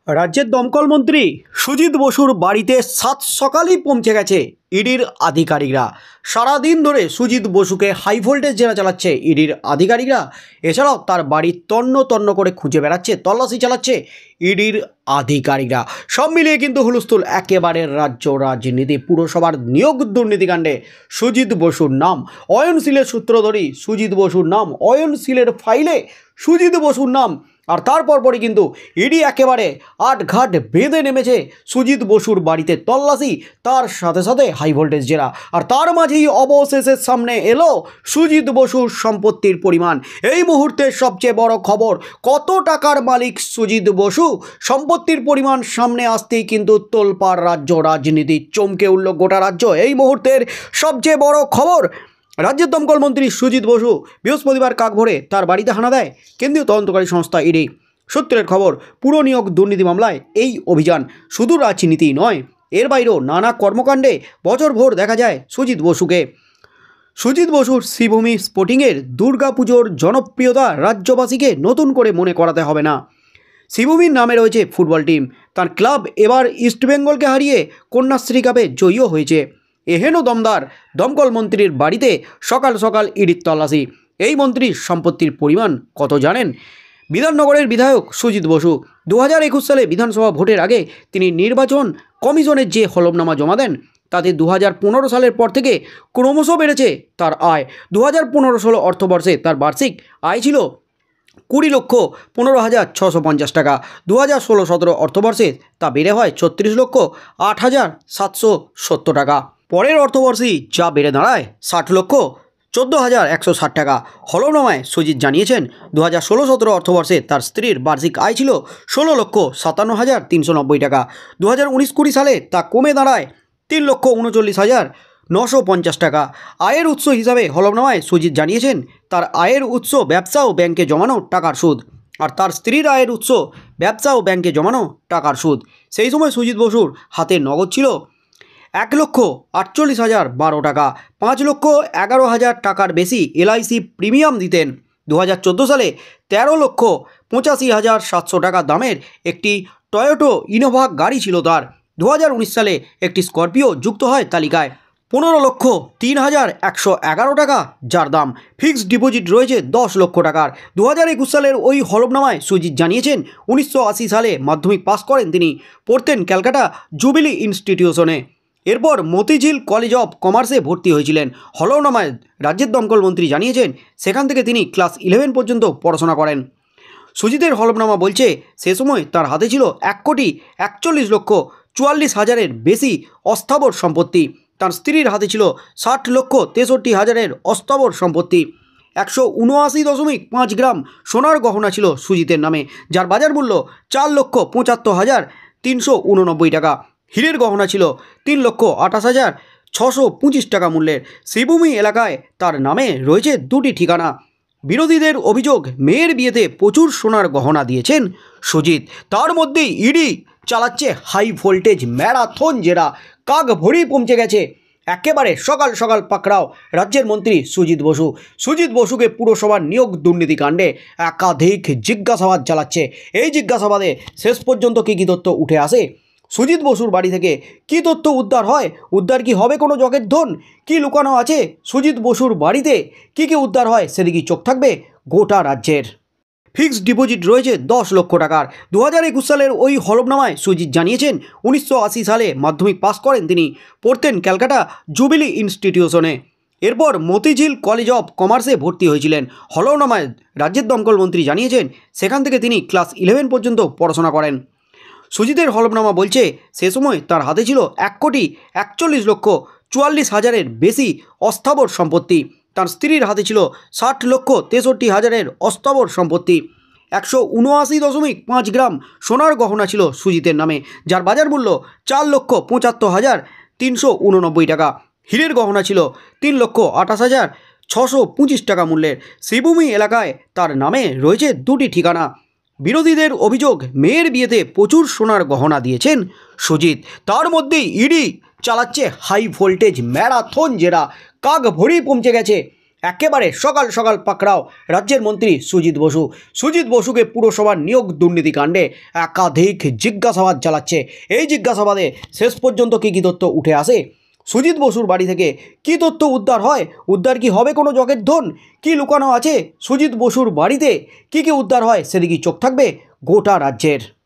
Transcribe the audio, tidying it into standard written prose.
রাজ্যের দমকল মন্ত্রী সুজিত বসুর বাড়িতে সাত সকালেই পৌঁছে গেছে ইডির আধিকারিকরা। সারাদিন ধরে সুজিত বসুকে হাই ভোল্টেজ জেরা চালাচ্ছে ইডির আধিকারিকরা। এছাড়াও তার বাড়ি তন্ন তন্ন করে খুঁজে বেড়াচ্ছে, তল্লাশি চালাচ্ছে ইডির আধিকারিকরা। সব মিলিয়ে কিন্তু হুলস্থুল একেবারে রাজ্য রাজনীতি। পুরসভার নিয়োগ দুর্নীতিকাণ্ডে সুজিত বসুর নাম, অয়নশীলের সূত্র ধরেই সুজিত বসুর নাম, অয়নশীলের ফাইলে সুজিত বসুর নাম। আর তারপর পরই কিন্তু ইডি একেবারে আটঘাট বেঁধে নেমেছে সুজিত বসুর বাড়িতে তল্লাশি, তার সাথে সাথে হাই ভোল্টেজ জেরা। আর তার মাঝেই অবশেষে সামনে এলো সুজিত বসুর সম্পত্তির পরিমাণ। এই মুহূর্তে সবচেয়ে বড় খবর, কত টাকার মালিক সুজিত বসু, সম্পত্তির পরিমাণ সামনে আসতেই কিন্তু তোলপাড় রাজ্য রাজনীতি, চমকে উঠল গোটা রাজ্য। এই মুহূর্তের সবচেয়ে বড় খবর, রাজ্যের দমকল মন্ত্রী সুজিত বসু বৃহস্পতিবার কাকভোরে তার বাড়িতে হানা দেয় কেন্দ্রীয় তদন্তকারী সংস্থা ইডি। সূত্রের খবর, পুরো নিয়োগ দুর্নীতি মামলায় এই অভিযান শুধু রাজনীতি নয়, এর বাইরেও নানা কর্মকাণ্ডে বছরভর দেখা যায় সুজিত বসুকে। সুজিত বসুর শ্রীভূমি স্পোর্টিংয়ের দুর্গাপুজোর জনপ্রিয়তা রাজ্যবাসীকে নতুন করে মনে করাতে হবে না। শ্রীভূমির নামে রয়েছে ফুটবল টিম, তার ক্লাব এবার ইস্টবেঙ্গলকে হারিয়ে কন্যাশ্রী কাপে জয়ীও হয়েছে। এহেন দমদার দমকল মন্ত্রীর বাড়িতে সকাল সকাল ইডির তল্লাশি। এই মন্ত্রীর সম্পত্তির পরিমাণ কত জানেন? বিধাননগরের বিধায়ক সুজিত বসু 2021 সালে বিধানসভা ভোটের আগে তিনি নির্বাচন কমিশনের যে হলফনামা জমা দেন, তাতে 2015 সালের পর থেকে ক্রমশ বেড়েছে তার আয়। 2015-16 অর্থবর্ষে তার বার্ষিক আয় ছিল 20,15,650 টাকা। 2016-17 অর্থবর্ষে তা বেড়ে হয় 36,08,770 টাকা। পরের অর্থবর্ষেই যা বেড়ে দাঁড়ায় 60,14,160 টাকা। হলফনামায় সুজিত জানিয়েছেন 2016-17 অর্থবর্ষে তার স্ত্রীর বার্ষিক আয় ছিল 16,57,390 টাকা। 2019-20 সালে তা কমে দাঁড়ায় 3,39,950 টাকা। আয়ের উৎস হিসাবে হলফনামায় সুজিত জানিয়েছেন তার আয়ের উৎস ব্যবসা ও ব্যাংকে জমানো টাকার সুদ, আর তার স্ত্রীর আয়ের উৎস ব্যবসা ও ব্যাংকে জমানো টাকার সুদ। সেই সময় সুজিত বসুর হাতে নগদ ছিল 1,48,012 টাকা। 5,11,000 টাকার বেশি এলআইসি প্রিমিয়াম দিতেন। 2014 সালে 13,85,700 টাকা দামের একটি টয়োটো ইনোভা গাড়ি ছিল তার। 2019 সালে একটি স্করপিও যুক্ত হয় তালিকায়, 15,03,111 টাকা যার দাম। ফিক্সড ডিপোজিট রয়েছে 10 লক্ষ টাকার। 2021 সালের ওই হলফনামায় সুজিত জানিয়েছেন 1980 সালে মাধ্যমিক পাস করেন তিনি, পড়তেন ক্যালকাটা জুবিলি ইনস্টিটিউশনে। এরপর মতিঝিল কলেজ অফ কমার্সে ভর্তি হয়েছিলেন। হলফনামায় রাজ্যের দমকল মন্ত্রী জানিয়েছেন সেখান থেকে তিনি ক্লাস 11 পর্যন্ত পড়াশোনা করেন। সুজিতের হলফনামা বলছে সে সময় তার হাতে ছিল 1,41,44,000-এর বেশি অস্থাবর সম্পত্তি। তার স্ত্রীর হাতে ছিল 60,63,000-এর অস্থাবর সম্পত্তি। 179.5 গ্রাম সোনার গহনা ছিল সুজিতের নামে, যার বাজার মূল্য 4,75,389 টাকা। হীরের গহনা ছিল 3,28,625 টাকা মূল্যের। শ্রীভূমি এলাকায় তার নামে রয়েছে 2টি ঠিকানা। বিরোধীদের অভিযোগ, মেয়ের বিয়েতে প্রচুর সোনার গহনা দিয়েছেন সুজিত। তার মধ্যেই ইডি চালাচ্ছে হাই ভোল্টেজ ম্যারাথন জেরা। কাকভোরেই পৌঁছে গেছে একেবারে সকাল সকাল পাকড়াও রাজ্যের মন্ত্রী সুজিত বসু। সুজিত বসুকে পুরসভার নিয়োগ দুর্নীতিকাণ্ডে একাধিক জিজ্ঞাসাবাদ চালাচ্ছে। এই জিজ্ঞাসাবাদে শেষ পর্যন্ত কী তথ্য উঠে আসে, সুজিত বসুর বাড়ি থেকে কী তথ্য উদ্ধার হয়, উদ্ধার কি হবে কোনো জগের ধন, কী লুকানো আছে সুজিত বসুর বাড়িতে, কী উদ্ধার হয় সেদিকেই চোখ থাকবে গোটা রাজ্যের। ফিক্সড ডিপোজিট রয়েছে 10 লক্ষ টাকার। 2021 সালের ওই হলফনামায় সুজিত জানিয়েছেন 1980 সালে মাধ্যমিক পাস করেন তিনি, পড়তেন ক্যালকাটা জুবিলি ইনস্টিটিউশনে। এরপর মতিঝিল কলেজ অফ কমার্সে ভর্তি হয়েছিলেন। হলফনামায় রাজ্যের দমকল মন্ত্রী জানিয়েছেন সেখান থেকে তিনি ক্লাস 11 পর্যন্ত পড়াশোনা করেন। সুজিতের হলফনামা বলছে সে সময় তার হাতে ছিল 1,41,44,000-এর বেশি অস্থাবর সম্পত্তি। তার স্ত্রীর হাতে ছিল 60,63,000-এর অস্থাবর সম্পত্তি। 179.5 গ্রাম সোনার গহনা ছিল সুজিতের নামে, যার বাজার মূল্য 4,75,389 টাকা। হীরের গহনা ছিল 3,28,625 টাকা মূল্যের। শ্রীভূমি এলাকায় তার নামে রয়েছে 2টি ঠিকানা। বিরোধীদের অভিযোগ, মেয়ের বিয়েতে প্রচুর সোনার গহনা দিয়েছেন সুজিত। তার মধ্যেই ইডি চালাচ্ছে হাই ভোল্টেজ ম্যারাথন জেরা। কাকভোরেই পৌঁছে গেছে একেবারে সকাল সকাল পাকড়াও রাজ্যের মন্ত্রী সুজিত বসুকে পুরসভার নিয়োগ দুর্নীতিকাণ্ডে একাধিক জিজ্ঞাসাবাদ চালাচ্ছে। এই জিজ্ঞাসাবাদে শেষ পর্যন্ত কী তথ্য উঠে আসে, সুজিত বসুর বাড়ি থেকে কী তথ্য উদ্ধার হয়, উদ্ধার কি হবে কোনো জগের ধন, কী লুকানো আছে সুজিত বসুর বাড়িতে, কী উদ্ধার হয় সেদিকেই চোখ থাকবে গোটা রাজ্যের।